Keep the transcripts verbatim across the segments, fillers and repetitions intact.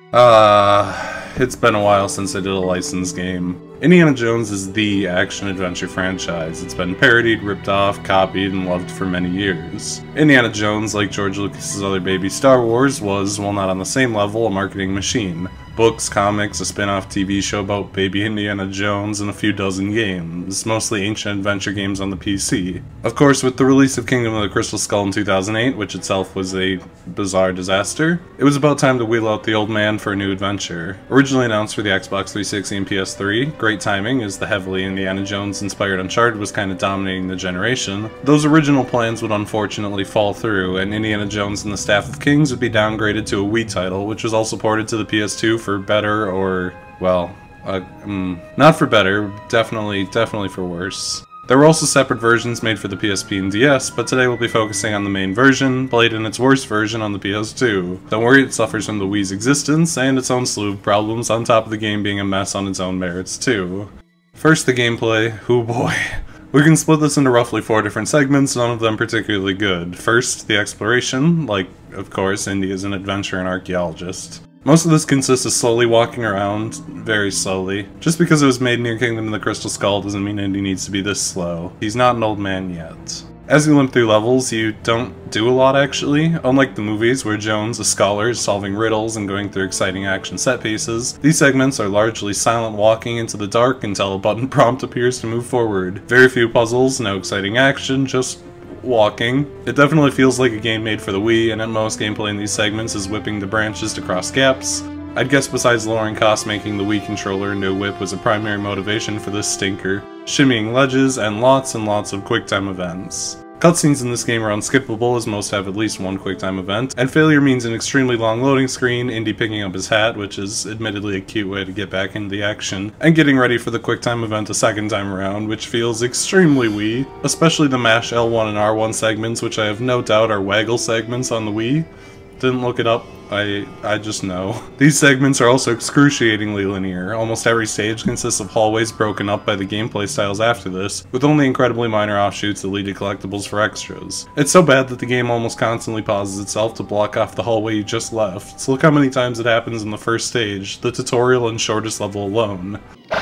Uh, it's been a while since I did a licensed game. Indiana Jones is the action-adventure franchise. It's been parodied, ripped off, copied, and loved for many years. Indiana Jones, like George Lucas's other baby Star Wars, was, while not on the same level, a marketing machine. Books, comics, a spin-off T V show about baby Indiana Jones, and a few dozen games, mostly ancient adventure games on the P C. Of course, with the release of Kingdom of the Crystal Skull in two thousand eight, which itself was a bizarre disaster, it was about time to wheel out the old man for a new adventure. Originally announced for the Xbox three sixty and P S three, great timing as the heavily Indiana Jones-inspired Uncharted was kind of dominating the generation, those original plans would unfortunately fall through, and Indiana Jones and the Staff of Kings would be downgraded to a Wii title, which was also ported to the P S two for for better or, well, uh, um, not for better, definitely, definitely for worse. There were also separate versions made for the P S P and D S, but today we'll be focusing on the main version, played in its worst version on the P S two. Don't worry, it suffers from the Wii's existence and its own slew of problems, on top of the game being a mess on its own merits too. First, the gameplay. Oh boy. We can split this into roughly four different segments, none of them particularly good. First, the exploration, like, of course, Indy is an adventurer and archaeologist. Most of this consists of slowly walking around, very slowly. Just because it was made near Kingdom of the Crystal Skull doesn't mean Indy needs to be this slow. He's not an old man yet. As you limp through levels, you don't do a lot actually. Unlike the movies, where Jones, a scholar, is solving riddles and going through exciting action set pieces, these segments are largely silent walking into the dark until a button prompt appears to move forward. Very few puzzles, no exciting action, just walking. It definitely feels like a game made for the Wii, and at most gameplay in these segments is whipping the branches to cross gaps. I'd guess besides lowering costs, making the Wii controller into a whip was a primary motivation for this stinker. Shimmying ledges, and lots and lots of QuickTime events. Cutscenes in this game are unskippable, as most have at least one QuickTime event, and failure means an extremely long loading screen, Indy picking up his hat, which is admittedly a cute way to get back into the action, and getting ready for the QuickTime event a second time around, which feels extremely Wii, especially the mash L one and R one segments, which I have no doubt are waggle segments on the Wii. Didn't look it up, I I just know. These segments are also excruciatingly linear. Almost every stage consists of hallways broken up by the gameplay styles after this, with only incredibly minor offshoots that lead to collectibles for extras. It's so bad that the game almost constantly pauses itself to block off the hallway you just left, so look how many times it happens in the first stage, the tutorial and shortest level alone.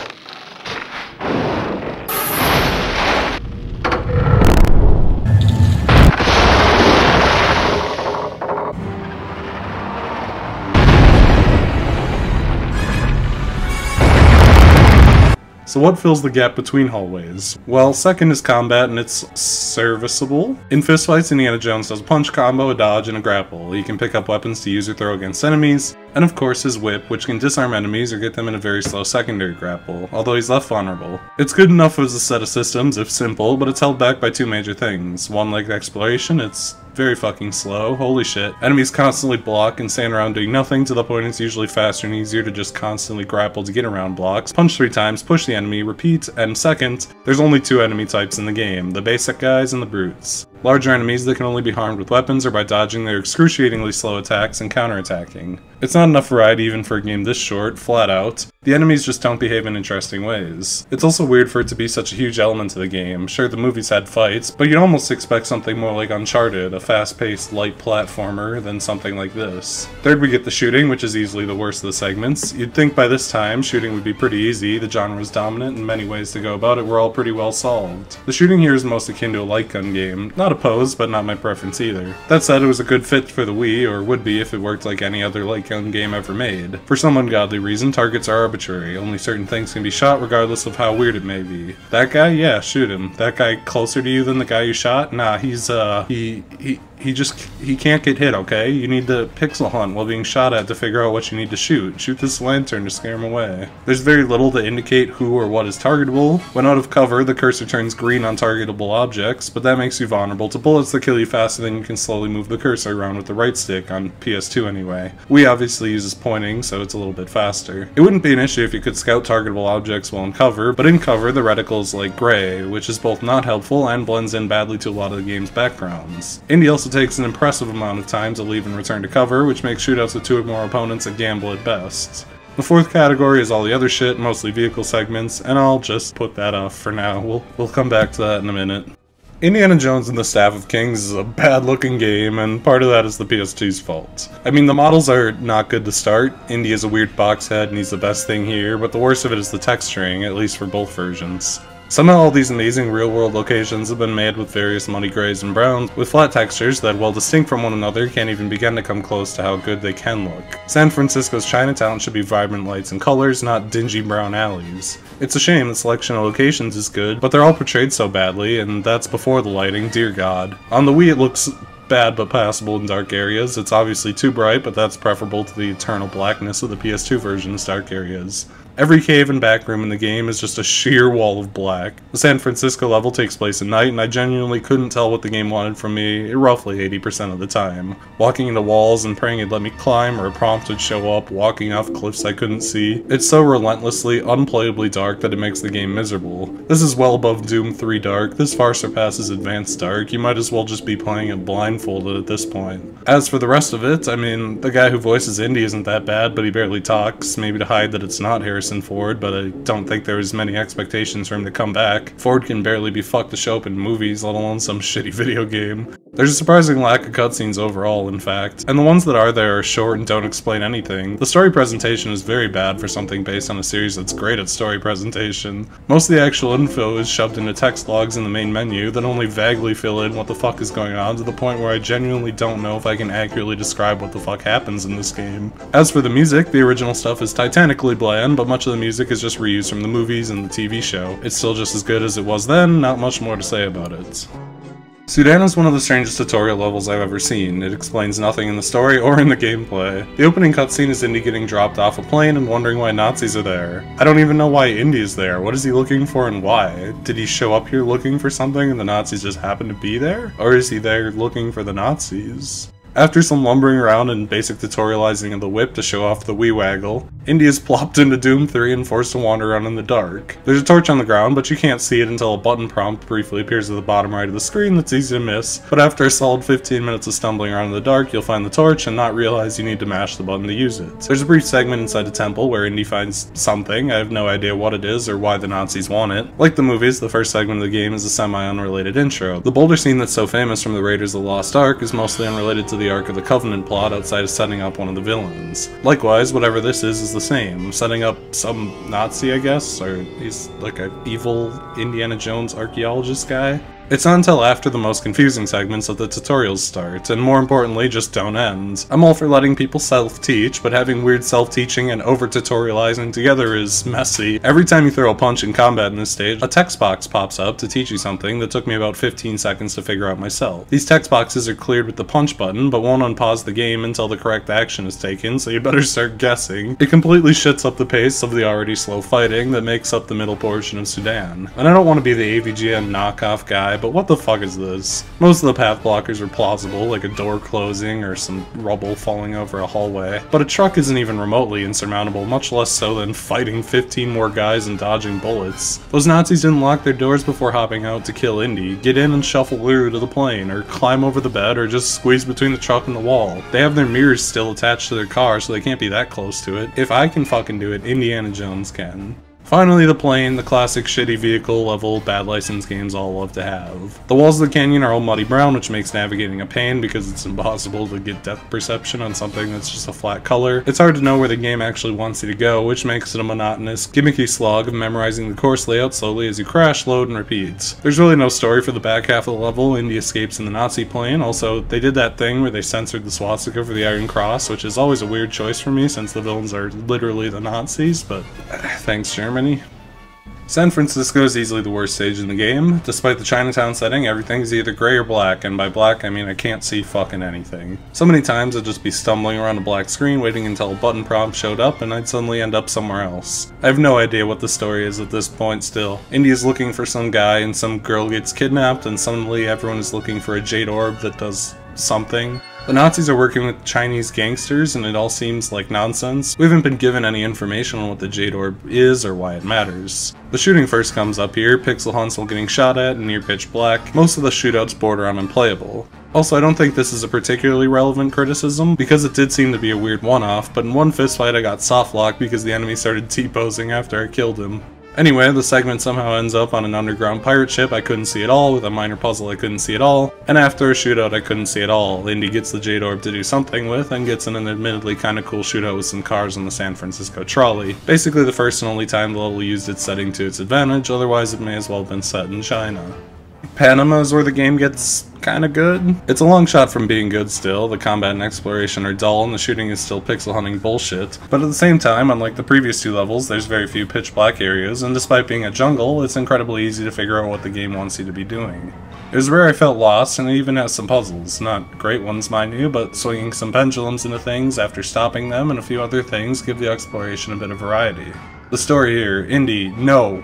So what fills the gap between hallways? Well, second is combat, and it's serviceable. In fistfights, Indiana Jones does a punch combo, a dodge, and a grapple. He can pick up weapons to use or throw against enemies, and of course his whip, which can disarm enemies or get them in a very slow secondary grapple, although he's left vulnerable. It's good enough as a set of systems, if simple, but it's held back by two major things. One, like exploration, it's very fucking slow, holy shit. Enemies constantly block and stand around doing nothing, to the point it's usually faster and easier to just constantly grapple to get around blocks, punch three times, push the enemy, repeat, and second, there's only two enemy types in the game, the basic guys and the brutes. Larger enemies that can only be harmed with weapons or by dodging their excruciatingly slow attacks and counterattacking. It's not enough variety even for a game this short, flat out. The enemies just don't behave in interesting ways. It's also weird for it to be such a huge element to the game. Sure, the movies had fights, but you'd almost expect something more like Uncharted, a fast-paced, light platformer, than something like this. Third, we get the shooting, which is easily the worst of the segments. You'd think by this time, shooting would be pretty easy, the genre was dominant, and many ways to go about it were all pretty well solved. The shooting here is most akin to a light gun game. Not opposed, but not my preference either. That said, it was a good fit for the Wii, or would be if it worked like any other light gun game ever made. For some ungodly reason, targets are arbitrary. Only certain things can be shot regardless of how weird it may be. That guy? Yeah, shoot him. That guy closer to you than the guy you shot? Nah, he's, uh, he, he, he just, he can't get hit, okay? You need to pixel hunt while being shot at to figure out what you need to shoot. Shoot this lantern to scare him away. There's very little to indicate who or what is targetable. When out of cover, the cursor turns green on targetable objects, but that makes you vulnerable to bullets that kill you faster than you can slowly move the cursor around with the right stick, on P S two anyway. Wii obviously uses pointing, so it's a little bit faster. It wouldn't be an issue if you could scout targetable objects while in cover, but in cover, the reticle is like gray, which is both not helpful and blends in badly to a lot of the game's backgrounds. Indy also takes an impressive amount of time to leave and return to cover, which makes shootouts with two or more opponents a gamble at best. The fourth category is all the other shit, mostly vehicle segments, and I'll just put that off for now. We'll, we'll come back to that in a minute. Indiana Jones and the Staff of Kings is a bad-looking game, and part of that is the P S two's fault. I mean, the models are not good to start. Indy is a weird box head and he's the best thing here, but the worst of it is the texturing, at least for both versions. Somehow all these amazing real-world locations have been made with various muddy grays and browns, with flat textures that, while distinct from one another, can't even begin to come close to how good they can look. San Francisco's Chinatown should be vibrant lights and colors, not dingy brown alleys. It's a shame the selection of locations is good, but they're all portrayed so badly, and that's before the lighting, dear god. On the Wii it looks bad but passable in dark areas. It's obviously too bright, but that's preferable to the eternal blackness of the P S two version's dark areas. Every cave and back room in the game is just a sheer wall of black. The San Francisco level takes place at night, and I genuinely couldn't tell what the game wanted from me roughly eighty percent of the time. Walking into walls and praying it'd let me climb, or a prompt would show up, walking off cliffs I couldn't see. It's so relentlessly, unplayably dark that it makes the game miserable. This is well above Doom three dark, this far surpasses Advanced dark, you might as well just be playing it blindfolded at this point. As for the rest of it, I mean, the guy who voices Indy isn't that bad, but he barely talks, maybe to hide that it's not Harrison Ford, but I don't think there was many expectations for him to come back. Ford can barely be fucked to show up in movies, let alone some shitty video game. There's a surprising lack of cutscenes overall, in fact, and the ones that are there are short and don't explain anything. The story presentation is very bad for something based on a series that's great at story presentation. Most of the actual info is shoved into text logs in the main menu that only vaguely fill in what the fuck is going on, to the point where I genuinely don't know if I can accurately describe what the fuck happens in this game. As for the music, the original stuff is titanically bland, but much of the music is just reused from the movies and the T V show. It's still just as good as it was then, not much more to say about it. Sudan is one of the strangest tutorial levels I've ever seen. It explains nothing in the story or in the gameplay. The opening cutscene is Indy getting dropped off a plane and wondering why Nazis are there. I don't even know why Indy is there. What is he looking for and why? Did he show up here looking for something and the Nazis just happen to be there? Or is he there looking for the Nazis? After some lumbering around and basic tutorializing of the whip to show off the wee waggle, Indy is plopped into Doom three and forced to wander around in the dark. There's a torch on the ground, but you can't see it until a button prompt briefly appears at the bottom right of the screen that's easy to miss, but after a solid fifteen minutes of stumbling around in the dark, you'll find the torch and not realize you need to mash the button to use it. There's a brief segment inside a temple where Indy finds something. I have no idea what it is or why the Nazis want it. Like the movies, the first segment of the game is a semi-unrelated intro. The boulder scene that's so famous from the Raiders of the Lost Ark is mostly unrelated to the Ark of the Covenant plot outside of setting up one of the villains. Likewise, whatever this is is the same, setting up some Nazi, I guess, or he's like an evil Indiana Jones archaeologist guy. It's not until after the most confusing segments that the tutorials start, and more importantly, just don't end. I'm all for letting people self-teach, but having weird self-teaching and over-tutorializing together is messy. Every time you throw a punch in combat in this stage, a text box pops up to teach you something that took me about fifteen seconds to figure out myself. These text boxes are cleared with the punch button, but won't unpause the game until the correct action is taken, so you better start guessing. It completely shits up the pace of the already slow fighting that makes up the middle portion of Sudan. And I don't want to be the A V G N knockoff guy, but what the fuck is this? Most of the path blockers are plausible, like a door closing or some rubble falling over a hallway, but a truck isn't even remotely insurmountable, much less so than fighting fifteen more guys and dodging bullets. Those Nazis didn't lock their doors before hopping out to kill Indy. Get in and shuffle through to the plane, or climb over the bed, or just squeeze between the truck and the wall. They have their mirrors still attached to their car, so they can't be that close to it. If I can fucking do it, Indiana Jones can. Finally, the plane, the classic shitty vehicle level bad license games all love to have. The walls of the canyon are all muddy brown, which makes navigating a pain because it's impossible to get depth perception on something that's just a flat color. It's hard to know where the game actually wants you to go, which makes it a monotonous, gimmicky slog of memorizing the course layout slowly as you crash, load, and repeat. There's really no story for the back half of the level. Indy escapes in the Nazi plane. Also, they did that thing where they censored the swastika for the Iron Cross, which is always a weird choice for me since the villains are literally the Nazis, but thanks, Germany. San Francisco is easily the worst stage in the game. Despite the Chinatown setting, everything's either gray or black, and by black I mean I can't see fucking anything. So many times I'd just be stumbling around a black screen waiting until a button prompt showed up and I'd suddenly end up somewhere else. I have no idea what the story is at this point still. Indy is looking for some guy and some girl gets kidnapped and suddenly everyone is looking for a jade orb that does something. The Nazis are working with Chinese gangsters and it all seems like nonsense. We haven't been given any information on what the Jade Orb is or why it matters. The shooting first comes up here, pixel hunts while getting shot at and near pitch black. Most of the shootouts border on unplayable. Also, I don't think this is a particularly relevant criticism, because it did seem to be a weird one-off, but in one fistfight I got softlocked because the enemy started T-posing after I killed him. Anyway, the segment somehow ends up on an underground pirate ship I couldn't see at all, with a minor puzzle I couldn't see at all, and after a shootout I couldn't see at all. Indy gets the Jade Orb to do something with, and gets in an admittedly kinda cool shootout with some cars on the San Francisco trolley. Basically the first and only time the level used its setting to its advantage, otherwise it may as well have been set in China. Panama is where the game gets kinda good. It's a long shot from being good still, the combat and exploration are dull and the shooting is still pixel hunting bullshit, but at the same time, unlike the previous two levels, there's very few pitch black areas, and despite being a jungle, it's incredibly easy to figure out what the game wants you to be doing. It was where I felt lost, and it even has some puzzles. Not great ones, mind you, but swinging some pendulums into things after stopping them and a few other things give the exploration a bit of variety. The story here, Indy, no.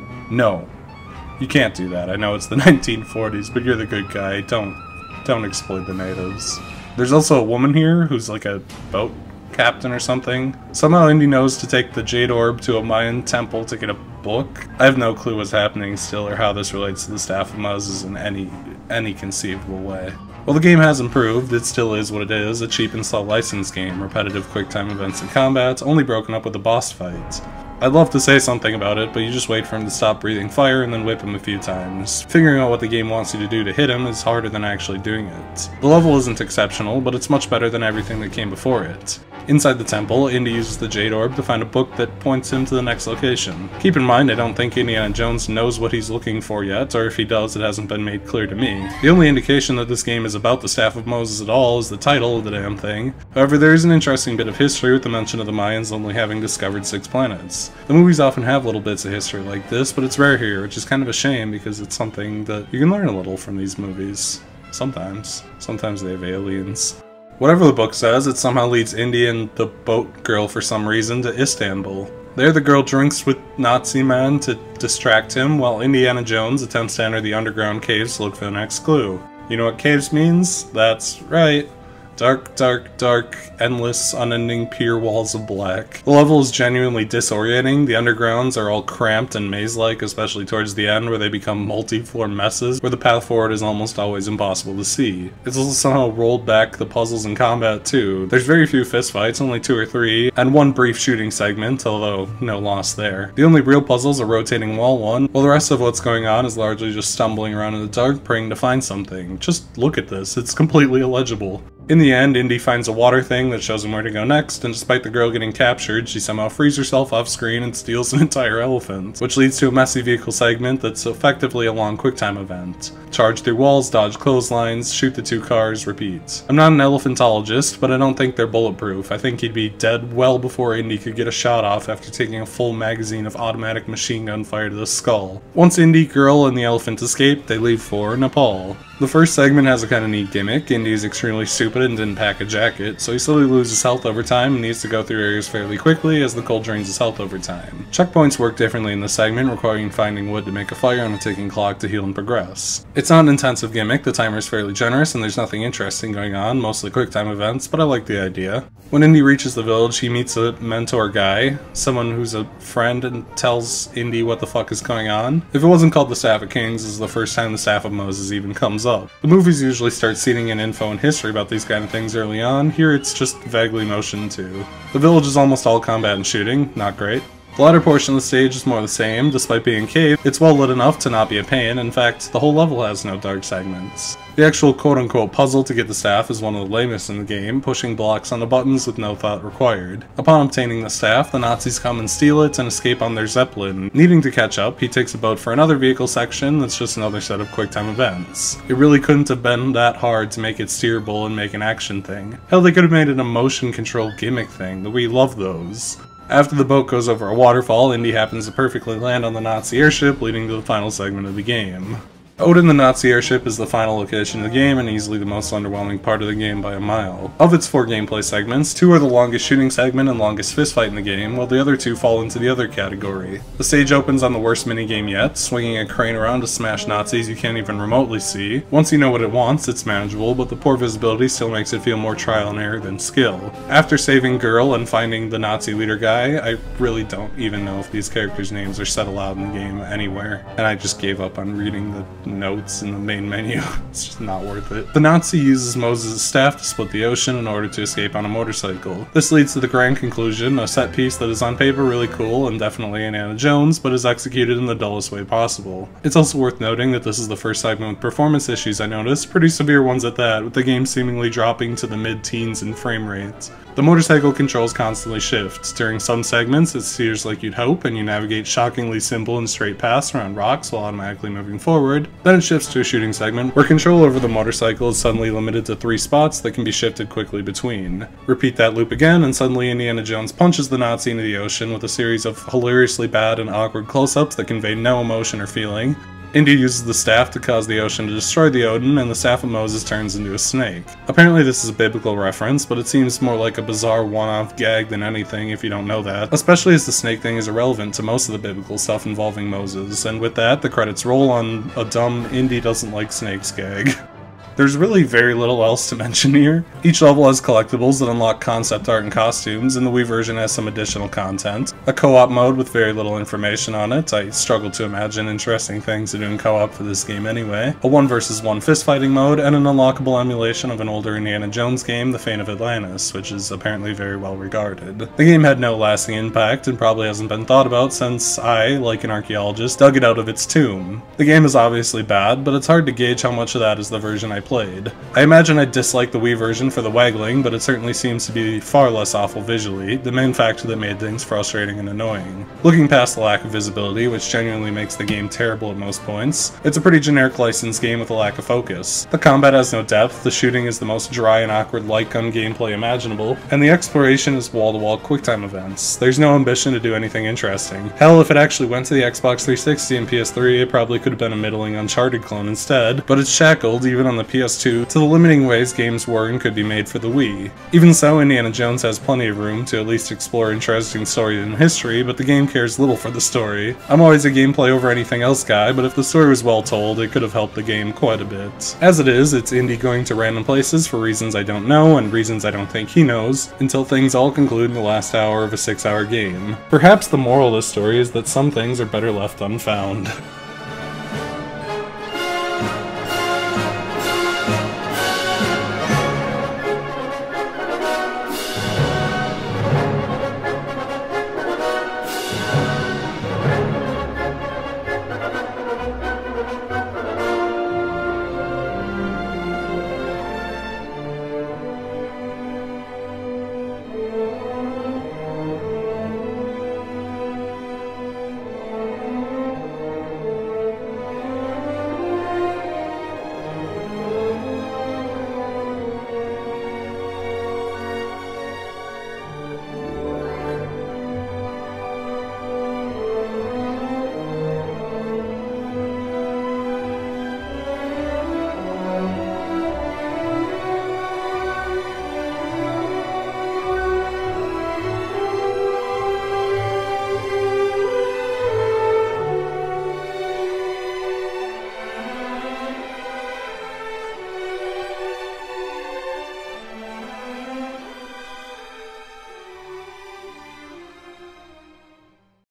No. You can't do that. I know it's the nineteen forties, but you're the good guy. Don't, don't exploit the natives. There's also a woman here who's like a boat captain or something. Somehow Indy knows to take the Jade Orb to a Mayan temple to get a book. I have no clue what's happening still or how this relates to the Staff of Moses in any, any conceivable way. While the game has improved, it still is what it is, a cheap and slow license game, repetitive quick-time events and combat, only broken up with a boss fight. I'd love to say something about it, but you just wait for him to stop breathing fire and then whip him a few times. Figuring out what the game wants you to do to hit him is harder than actually doing it. The level isn't exceptional, but it's much better than everything that came before it. Inside the temple, Indy uses the Jade Orb to find a book that points him to the next location. Keep in mind, I don't think Indiana Jones knows what he's looking for yet, or if he does, it hasn't been made clear to me. The only indication that this game is about the Staff of Moses at all is the title of the damn thing. However, there is an interesting bit of history with the mention of the Mayans only having discovered six planets. The movies often have little bits of history like this, but it's rare here, which is kind of a shame because it's something that you can learn a little from these movies. Sometimes. Sometimes they have aliens. Whatever the book says, it somehow leads Indy and the boat girl for some reason to Istanbul. There the girl drinks with Nazi men to distract him, while Indiana Jones attempts to enter the underground caves to look for the next clue. You know what caves means? That's right. Dark, dark, dark, endless, unending pier walls of black. The level is genuinely disorienting. The undergrounds are all cramped and maze-like, especially towards the end where they become multi-floor messes, where the path forward is almost always impossible to see. It's also somehow rolled back the puzzles and combat too. There's very few fistfights, only two or three, and one brief shooting segment, although no loss there. The only real puzzles are rotating wall one, while the rest of what's going on is largely just stumbling around in the dark, praying to find something. Just look at this, it's completely illegible. In the end, Indy finds a water thing that shows him where to go next, and despite the girl getting captured, she somehow frees herself off screen and steals an entire elephant, which leads to a messy vehicle segment that's effectively a long QuickTime event. Charge through walls, dodge clotheslines, shoot the two cars, repeat. I'm not an elephantologist, but I don't think they're bulletproof. I think he'd be dead well before Indy could get a shot off after taking a full magazine of automatic machine gun fire to the skull. Once Indy, girl, and the elephant escape, they leave for Nepal. The first segment has a kinda neat gimmick. Indy is extremely stupid and didn't pack a jacket, so he slowly loses health over time and needs to go through areas fairly quickly as the cold drains his health over time. Checkpoints work differently in this segment, requiring finding wood to make a fire on a ticking clock to heal and progress. It's not an intensive gimmick, the timer is fairly generous and there's nothing interesting going on, mostly QuickTime events, but I like the idea. When Indy reaches the village, he meets a mentor guy, someone who's a friend and tells Indy what the fuck is going on. If it wasn't called the Staff of Kings, this is the first time the Staff of Moses even comes up. The movies usually start seeding in info and history about these kind of things early on, here it's just vaguely motioned to. The village is almost all combat and shooting, not great. The latter portion of the stage is more the same. Despite being a cave, it's well lit enough to not be a pain. In fact, the whole level has no dark segments. The actual quote-unquote puzzle to get the staff is one of the lamest in the game, pushing blocks on the buttons with no thought required. Upon obtaining the staff, the Nazis come and steal it and escape on their Zeppelin. Needing to catch up, he takes a boat for another vehicle section that's just another set of QuickTime events. It really couldn't have been that hard to make it steerable and make an action thing. Hell, they could have made it a motion control gimmick thing, that we love those. After the boat goes over a waterfall, Indy happens to perfectly land on the Nazi airship, leading to the final segment of the game. Odin, the Nazi airship, is the final location of the game and easily the most underwhelming part of the game by a mile. Of its four gameplay segments, two are the longest shooting segment and longest fistfight in the game, while the other two fall into the other category. The stage opens on the worst minigame yet, swinging a crane around to smash Nazis you can't even remotely see. Once you know what it wants, it's manageable, but the poor visibility still makes it feel more trial and error than skill. After saving Girl and finding the Nazi leader guy, I really don't even know if these characters' names are said aloud in the game anywhere, and I just gave up on reading the notes in the main menu. It's just not worth it. The Nazi uses Moses' staff to split the ocean in order to escape on a motorcycle. This leads to the grand conclusion, a set piece that is on paper really cool and definitely Indiana Jones, but is executed in the dullest way possible. It's also worth noting that this is the first segment with performance issues I noticed, pretty severe ones at that, with the game seemingly dropping to the mid-teens in frame rates. The motorcycle controls constantly shift. During some segments, it steers like you'd hope, and you navigate shockingly simple and straight paths around rocks while automatically moving forward. Then it shifts to a shooting segment, where control over the motorcycle is suddenly limited to three spots that can be shifted quickly between. Repeat that loop again, and suddenly Indiana Jones punches the Nazi into the ocean with a series of hilariously bad and awkward close-ups that convey no emotion or feeling. Indy uses the staff to cause the ocean to destroy the Odin, and the staff of Moses turns into a snake. Apparently this is a biblical reference, but it seems more like a bizarre one-off gag than anything if you don't know that, especially as the snake thing is irrelevant to most of the biblical stuff involving Moses, and with that, the credits roll on a dumb Indy doesn't like snakes gag. There's really very little else to mention here. Each level has collectibles that unlock concept art and costumes, and the Wii version has some additional content. A co-op mode with very little information on it. I struggle to imagine interesting things to do in co-op for this game anyway. A one versus one fist-fighting mode, and an unlockable emulation of an older Indiana Jones game, The Fate of Atlantis, which is apparently very well regarded. The game had no lasting impact, and probably hasn't been thought about since I, like an archaeologist, dug it out of its tomb. The game is obviously bad, but it's hard to gauge how much of that is the version I played. I imagine I dislike the Wii version for the waggling, but it certainly seems to be far less awful visually, the main factor that made things frustrating and annoying. Looking past the lack of visibility, which genuinely makes the game terrible at most points, it's a pretty generic licensed game with a lack of focus. The combat has no depth, the shooting is the most dry and awkward light gun gameplay imaginable, and the exploration is wall-to-wall QuickTime events. There's no ambition to do anything interesting. Hell, if it actually went to the Xbox three sixty and P S three, it probably could have been a middling Uncharted clone instead, but it's shackled, even on the P S two, to the limiting ways games were and could be made for the Wii. Even so, Indiana Jones has plenty of room to at least explore interesting stories and history, but the game cares little for the story. I'm always a gameplay over anything else guy, but if the story was well told, it could have helped the game quite a bit. As it is, it's Indy going to random places for reasons I don't know and reasons I don't think he knows, until things all conclude in the last hour of a six hour game. Perhaps the moral of this story is that some things are better left unfound.